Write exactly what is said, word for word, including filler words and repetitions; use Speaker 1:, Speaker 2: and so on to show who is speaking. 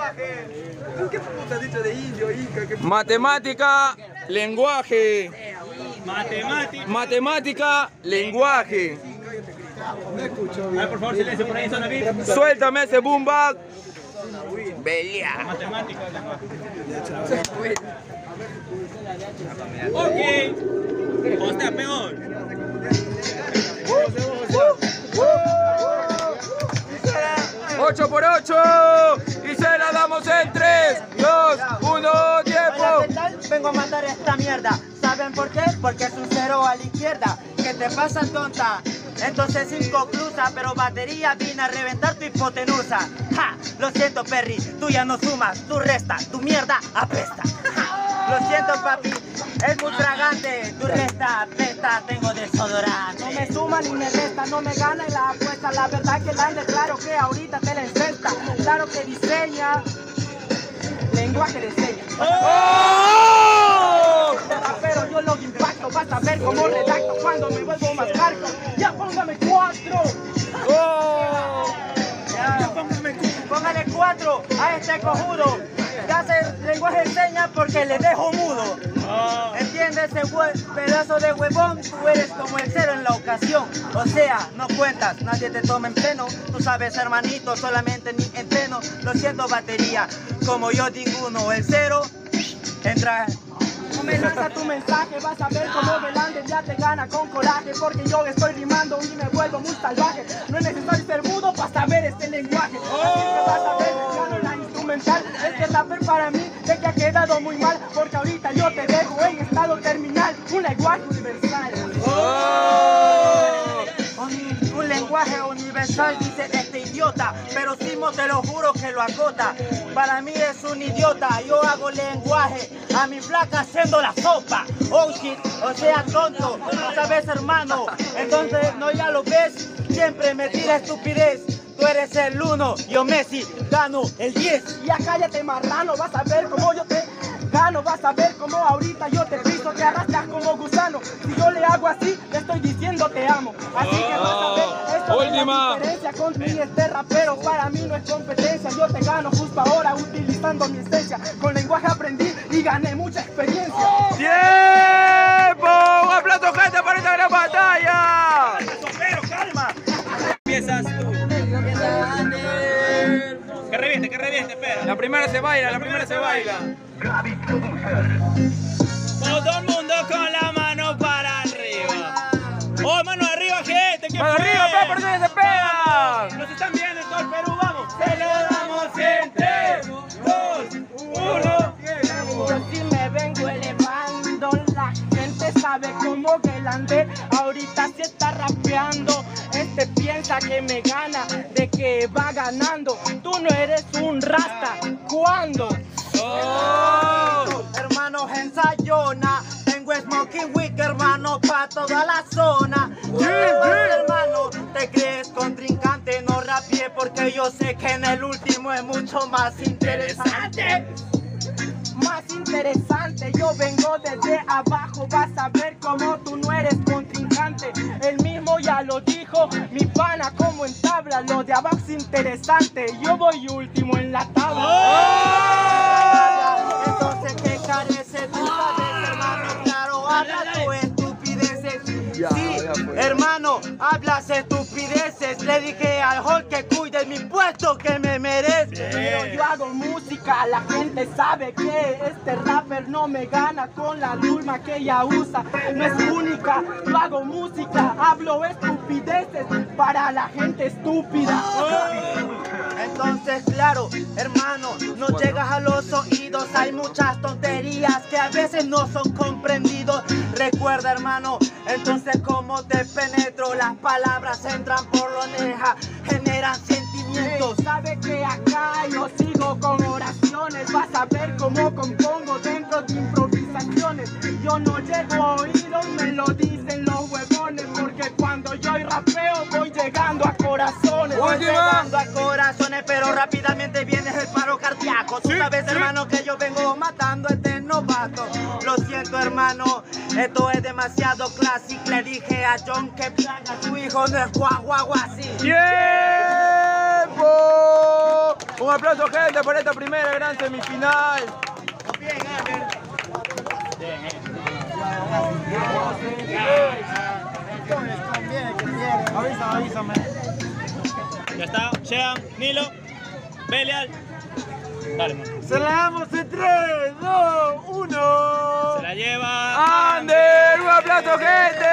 Speaker 1: lenguaje. ¿Qué puta has dicho de indio, inca? ¿Qué
Speaker 2: Matemática, lenguaje.
Speaker 3: Matemática.
Speaker 2: Matemática, lenguaje.
Speaker 1: no escucho
Speaker 3: A
Speaker 1: bien?
Speaker 3: ver, por favor, silencio por ahí, zona V I P.
Speaker 2: Suéltame ese boom bag. Belea.
Speaker 3: Matemática, ok. O sea, peor.
Speaker 2: ocho por ocho. Y se la damos en tres, dos, uno, tiempo.
Speaker 4: Hola, ¿qué tal? Vengo a matar esta mierda. ¿Saben por qué? Porque es un cero a la izquierda. ¿Qué te pasa, tonta? Entonces inconclusa, pero batería vine a reventar tu hipotenusa. Ja, lo siento, Perry, tú ya no sumas, tú resta, tu mierda apesta. Ja, lo siento, papi, es muy fragante, tu resta apesta, tengo desodorante.
Speaker 5: No me suma ni me resta, no me gana en la apuesta. La verdad que Lander, claro que ahorita te la enfrenta. Claro que diseña lenguaje de señas.
Speaker 2: ¡Oh!
Speaker 5: Pero yo lo impacto, vas a ver cómo redacto cuando me vuelvo más largo. Ya póngame cuatro.
Speaker 2: ¡Oh!
Speaker 4: Ya, póngale cuatro a este cojudo que hace lenguaje de señas porque le dejo mudo. ¿Entiendes ese pedazo de huevón? Tú eres como el cero en la ocasión. O sea, no cuentas, nadie te toma en pleno. Tú sabes, hermanito, solamente ni entreno. Lo siento, batería, como yo ninguno. El cero entra.
Speaker 5: No me lanza tu mensaje, vas a ver cómo Belander ya te gana con coraje. Porque yo estoy rimando y me vuelvo muy salvaje. No es necesario ser mudo para saber este lenguaje. Así que vas a ver, gano la instrumental. Este rapper para mí de que ha quedado muy mal. Porque ahorita yo te dejo en estado terminal. Un lenguaje universal.
Speaker 2: ¡Oh!
Speaker 4: Un, un lenguaje universal, dice este idiota, pero Simo te lo juro que lo acota. Para mí es un idiota, yo hago lenguaje a mi flaca haciendo la sopa. Oh shit, o sea tonto, no sabes hermano, entonces no ya lo ves, siempre me tira estupidez. Tú eres el uno, yo Messi, gano el diez.
Speaker 5: Ya cállate, marrano, vas a ver cómo yo te gano. Vas a ver cómo ahorita yo te piso, te arrastras como gusano. Si yo le hago así, le estoy diciendo te amo. Así que vas a ver, esto es la diferencia con mi este rapero. Para mí no es competencia, yo te gano justo ahora utilizando mi esencia. Con lenguaje aprendí y gané mucha experiencia.
Speaker 2: ¡Tiempo! ¡Un aplauso, gente, para esta gran batalla!
Speaker 3: Pero calma. Empiezas tú. Que reviente, que reviente, espera.
Speaker 2: La primera se baila, la primera se baila.
Speaker 3: Todo el mundo con la mano para arriba. ¡Oh, mano arriba, gente! ¡Qué
Speaker 2: ¡Mano arriba,
Speaker 3: fue!
Speaker 2: pe, por eso se pega!
Speaker 3: Nos están viendo en todo el Perú, vamos. Se lo damos en tres, dos, uno.
Speaker 5: Yo sí me vengo elevando, la gente sabe cómo Belander ahorita se está rapeando. Este piensa que me gana, de que va ganando. Tú no eres un rasta, ¿cuándo?
Speaker 4: Oh, hermano ensayona, tengo smoking week, hermano, pa' toda la zona. Hermano, te crees contrincante, no rapié porque yo sé que en el último es mucho más interesante.
Speaker 5: Más interesante, yo vengo desde abajo, vas a ver cómo tú no eres contrincante. El mismo ya lo dijo, mi pana como en tabla, lo de abajo es interesante, yo voy último en la tabla.
Speaker 4: Oh. Entonces, ¿qué carece? Tú sabes, hermano, claro, habla tu estupideces. Sí, hermano, hablas estupideces. Le dije al Hulk que cuide mi puesto que me merece.
Speaker 5: Pero yo hago música, la gente sabe que este rapper no me gana con la luma que ella usa. No es única, yo hago música, hablo estupideces para la gente estúpida.
Speaker 4: Entonces, claro, hermano, no llegas a los oídos. Hay muchas tonterías que a veces no son comprendidos. Recuerda, hermano, entonces cómo te penetro. Las palabras entran por la oreja, generan sentimientos.
Speaker 5: Hey, sabe que acá yo sigo con oraciones. Vas a ver cómo compongo dentro de improvisaciones. Yo no llego a oídos, me lo dicen los huevones. Porque cuando yo rapeo voy llegando a corazones.
Speaker 4: Voy llegando a corazones, pero rápidamente viene el paro cardíaco. Tú sabes, hermano, que yo vengo matando a este novato. Lo siento, hermano, esto es demasiado clásico. Le dije a John que plaga, su hijo no es guaguaguá así.
Speaker 2: ¡Tiempo! Un aplauso, gente, por esta primera gran semifinal.
Speaker 4: Bien, Ander.
Speaker 5: Avisa, avísame.
Speaker 3: Ya está, llegan, Nilo, Belial. Dale, mano.
Speaker 5: Se la damos en tres, dos, uno.
Speaker 3: Se la lleva.
Speaker 2: Ander, un aplauso, gente.